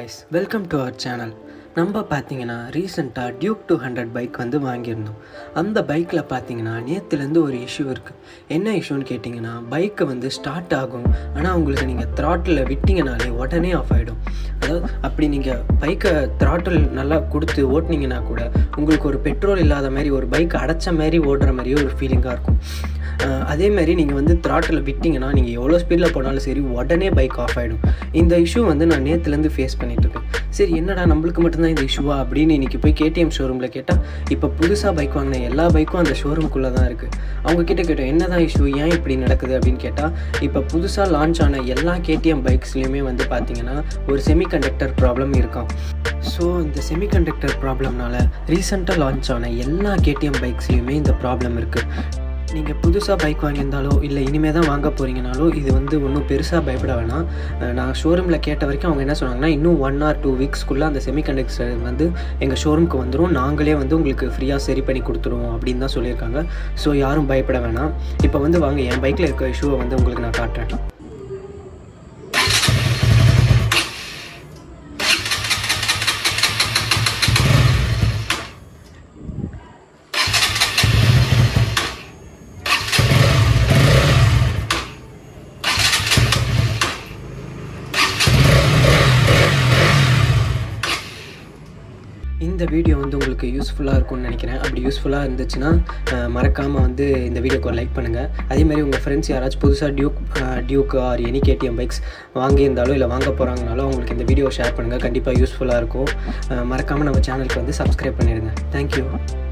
guys, welcome to our channel. நம்ம பாத்தீங்கன்னா ரீசன்ட்டா Duke 200 பைக் வந்து வாங்கியிருந்தோம். அந்த பைக்ல பாத்தீங்கன்னா நேத்துல இருந்து ஒரு இஷ்யூ இருக்கு. என்ன இஷ்யூன்னு கேட்டிங்கன்னா பைக் வந்து ஸ்டார்ட் ஆகும். ஆனா உங்களுக்கு நீங்க throttle விட்டீங்கனாலே உடனே ஆஃப் ஆயிடும். அதாவது அப்படி நீங்க பைக்கை throttle நல்லா கொடுத்து ஓட்டுனீங்கன்னா கூட உங்களுக்கு ஒரு பெட்ரோல் இல்லாத மாதிரி ஒரு பைக் அடைச்ச மாதிரி ஓடுற மாதிரியே ஒரு ஃபீலிங்கா இருக்கும். அதே மாதிரி நீங்கள் வந்து throttle விட்டிங்கன்னா நீங்கள் எவ்வளோ ஸ்பீடில் போனாலும் சரி உடனே பைக் ஆஃப் ஆகிடும். இந்த இஷ்யூ வந்து நான் நேற்றுலேருந்து ஃபேஸ் பண்ணிகிட்ருக்கேன். சரி என்னடா நம்மளுக்கு மட்டும்தான் இந்த இஷ்யூவா அப்படின்னு இன்றைக்கி போய் KTM ஷோரூமில் கேட்டால் இப்போ புதுசாக பைக் வாங்கின எல்லா பைக்கும் அந்த ஷோரூம்குள்ளே தான் இருக்குது. அவங்கக்கிட்ட கேட்டோம் என்ன தான் இஷ்யூ, ஏன் இப்படி நடக்குது அப்படின்னு கேட்டால் இப்போ புதுசாக லான்ச் ஆன எல்லா KTM பைக்ஸ்லேயுமே வந்து பார்த்திங்கன்னா ஒரு செமிகண்டக்டர் ப்ராப்ளம் இருக்காம். ஸோ இந்த செமிகண்டக்டர் ப்ராப்ளம்னால ரீசெண்டாக லான்ச் ஆன எல்லா KTM பைக்ஸ்லேயுமே இந்த ப்ராப்ளம் இருக்குது. நீங்கள் புதுசாக பைக் வாங்கியிருந்தாலோ இல்லை இனிமேல் தான் வாங்க போகிறீங்கனாலோ இது வந்து ஒன்றும் பெருசாக பயப்பட வேணாம். நான் ஷோரூமில் கேட்ட வரைக்கும் அவங்க என்ன சொன்னாங்கன்னா இன்னும் 1 or 2 வீக்ஸ்க்குள்ளே அந்த செமிகண்டக்டர் வந்து எங்கள் ஷோரூமுக்கு வந்துடும், நாங்களே வந்து உங்களுக்கு ஃப்ரீயாக சரி பண்ணி கொடுத்துருவோம் அப்படின்னு தான் சொல்லியிருக்காங்க. ஸோ யாரும் பயப்பட வேணாம். இப்போ வந்து வாங்க என் பைக்கில் இருக்க இஷ்யூவை வந்து உங்களுக்கு நான் காட்டுறேன். இந்த வீடியோ வந்து உங்களுக்கு யூஸ்ஃபுல்லாக இருக்கும்னு நினைக்கிறேன். அப்படி யூஸ்ஃபுல்லாக இருந்துச்சுன்னா மறக்காமல் வந்து இந்த வீடியோக்கு ஒரு லைக் பண்ணுங்கள். அதேமாதிரி உங்கள் ஃப்ரெண்ட்ஸ் யாராச்சும் புதுசாக Duke or any KTM bikes வாங்கியிருந்தாலும் இல்லை வாங்க போகிறாங்கனாலும் அவங்களுக்கு இந்த வீடியோ ஷேர் பண்ணுங்கள். கண்டிப்பாக யூஸ்ஃபுல்லாக இருக்கும். மறக்காமல் நம்ம சேனலுக்கு வந்து சப்ஸ்கிரைப் பண்ணிடுங்க. தேங்க்யூ.